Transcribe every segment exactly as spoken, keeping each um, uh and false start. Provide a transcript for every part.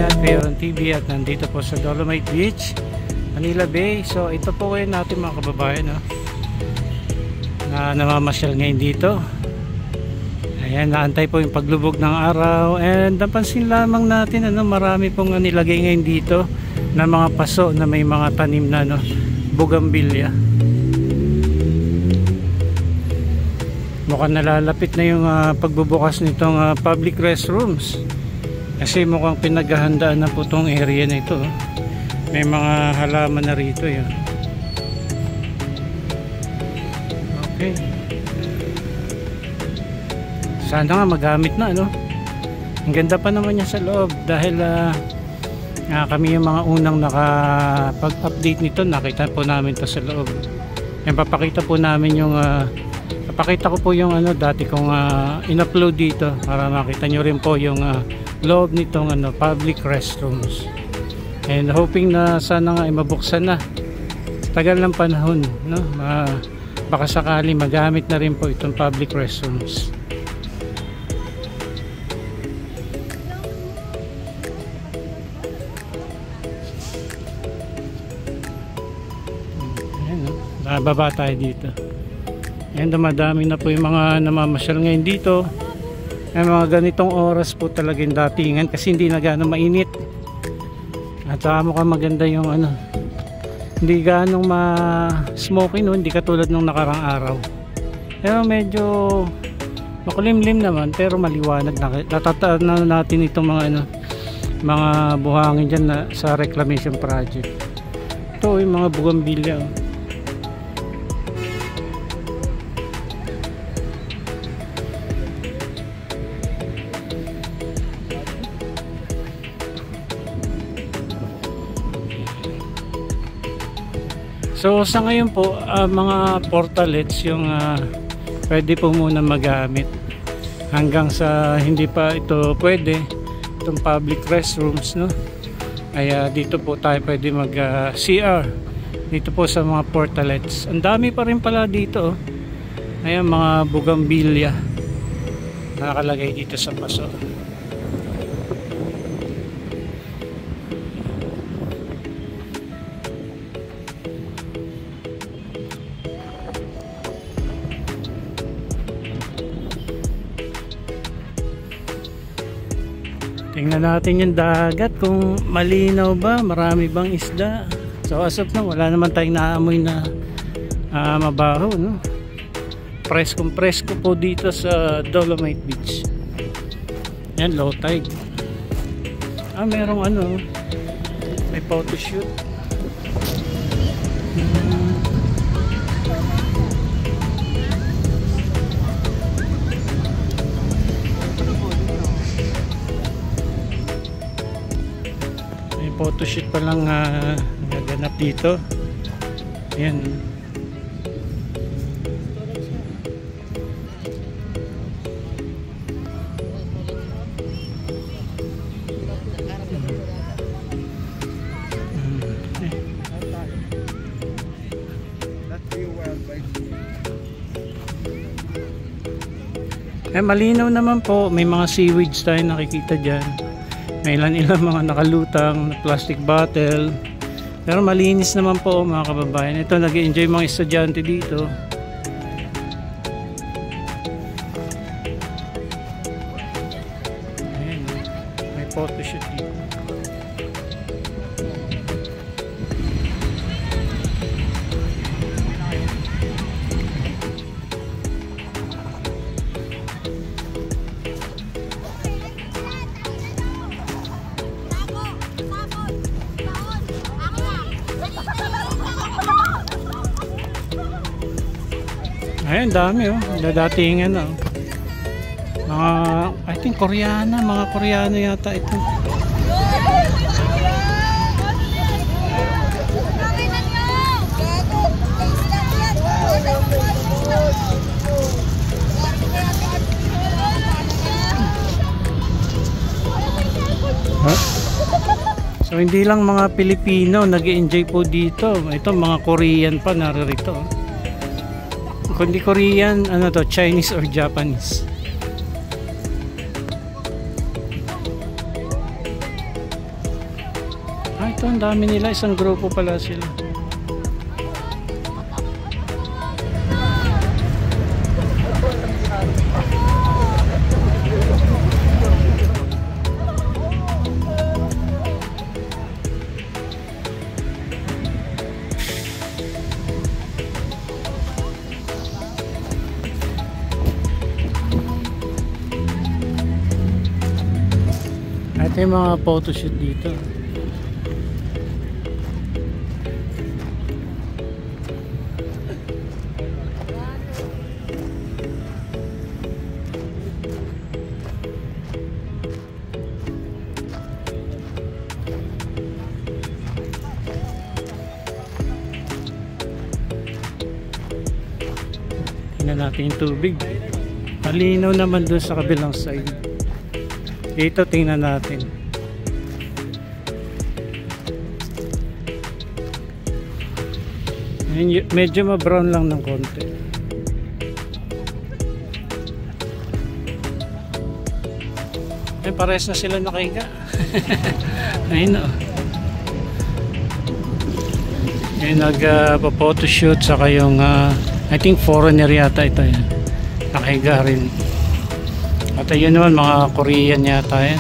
kababayan, Kuyaron T V at nandito po sa Dolomite Beach, Manila Bay. So ito po ngayon natin mga kababayan, no? Na namamasyal ngayon dito. Ayan, naantay po yung paglubog ng araw. And napansin lamang natin, ano, marami pong nilagay ngayon dito na mga paso na may mga tanim na, no, bougainvillea. Mukhang nalalapit na yung uh, pagbubukas nitong uh, public restrooms. Kasi mukhang pinaghahandaan na po itong area na ito. May mga halaman na rito yun. Okay. Sana nga magamit na, no? Ang ganda pa naman niya sa loob. Dahil uh, uh, kami yung mga unang nakapag-update nito. Nakita po namin to sa loob. Yan, papakita po namin yung uh, papakita ko po yung ano dati kong uh, in-upload dito para makita nyo rin po yung uh, loob nitong ano, public restrooms. And hoping na sana nga ay mabuksan na. Tagal ng panahon, no? Ma baka sakali magamit na rin po itong public restrooms. Ayan, no? Nababa tayo dito. Ayan, dumadami na po yung mga namamasyal ngayon dito. Ay, mga ganitong oras po talaga yung datingan kasi hindi na gaano mainit at saka mukhang maganda yung ano, hindi gaano ma-smoky, no? Hindi katulad nung nakarang araw, pero medyo makulimlim naman pero maliwanag. Natataan na natin itong mga ano, mga buhangin dyan na sa reclamation project. Ito yung mga bougainvillea, oh. So sa ngayon po, uh, mga portalets yung uh, pwede po muna magamit hanggang sa hindi pa ito pwede, itong public restrooms, no? Kaya dito po tayo pwede mag uh, C R dito po sa mga portalets. Ang dami pa rin pala dito, oh. Ayan, mga bougainvillea nakakalagay dito sa paso. Tingnan natin yung dagat kung malinaw ba, marami bang isda. So as of now, wala naman tayong naamoy na uh, mabaho, no? Preskong presko po dito sa Dolomite Beach. Yan, low tide. Ah, merong ano, may photo shoot. Hmm. Photoshoot pa lang uh, naganap dito. Ayan. Eh, malinaw naman po. May mga seaweeds tayo nakikita dyan. May ilan-ilan mga nakalutang na plastic bottle. Pero malinis naman po mga kababayan. Ito, nag-enjoy mga estudyante dito. Ayan, may photoshoot dito. Ayan, dami, oh. Dadatingan, oh. Mga, I think Koreana, mga Koreano yata ito. Huh? So hindi lang mga Pilipino nag-enjoy po dito. Ito mga Korean pa naririto. Kundi Korean, ano to, Chinese or Japanese. Ah, ito ang dami nila, isang grupo pala sila. Ito yung mga photoshoot dito. Tingnan natin yung tubig. Malinaw naman doon sa kabilang side. Dito tingnan natin. Medyo ma-brown lang ng konti. Ay, pares na sila nakahiga. Ayun o. Ayun, nag-photoshoot uh, saka yung uh, I think foreigner yata ito yan. Nakahiga rin. At ayun naman, mga Korean yata yan.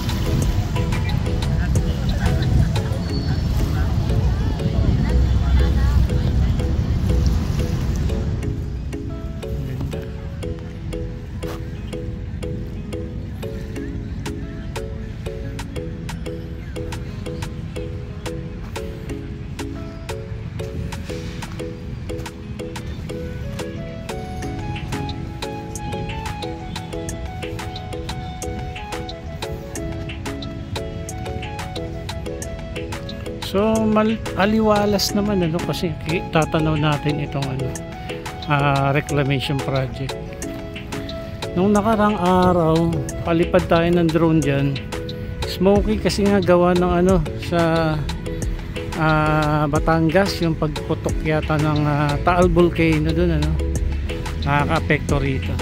So mal aliwalas naman ano kasi tatanaw natin itong ano uh, reclamation project. Nung nakarang araw, palipad tayo ng drone diyan. Smoky kasi nga gawa ng ano sa uh, Batangas, yung pagputok yata ng uh, Taal Volcano doon ano. Nakaka-apekto rito.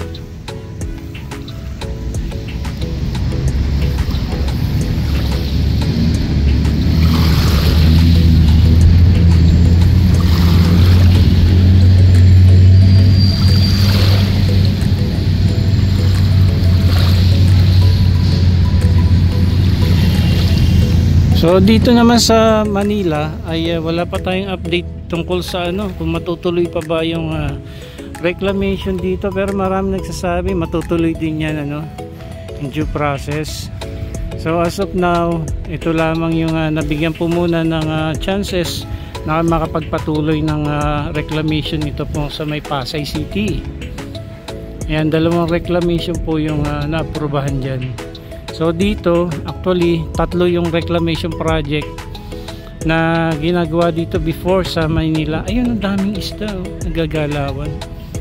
So dito naman sa Manila ay uh, wala pa tayong update tungkol sa ano kung matutuloy pa ba yung uh, reclamation dito, pero marami nagsasabi matutuloy din yan ano, in due process. So as of now, ito lamang yung uh, nabigyan po muna ng uh, chances na makapagpatuloy ng uh, reclamation ito po sa may Pasay City. Ayan, dalawang reclamation po yung uh, naaprubahan dyan. So dito, actually, tatlo yung reclamation project na ginagawa dito before sa Manila. Ayun, ang daming isda, oh, nagagalawan.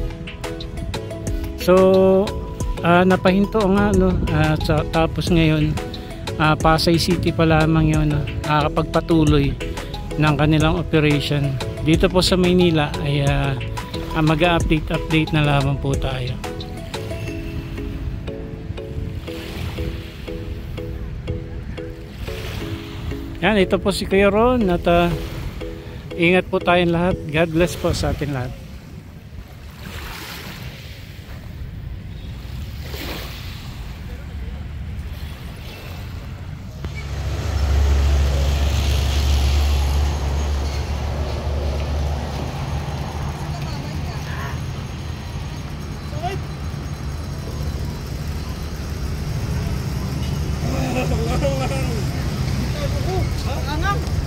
So, uh, napahinto nga, no? Uh, sa, tapos ngayon, uh, Pasay City pa lamang yun, no? Nakakapagpatuloy ng kanilang operation. Dito po sa Manila, ay uh, uh, mag-update-update na lamang po tayo. Yan, ito po si Kuya Ron at uh, ingat po tayong lahat. God bless po sa atin lahat. Ang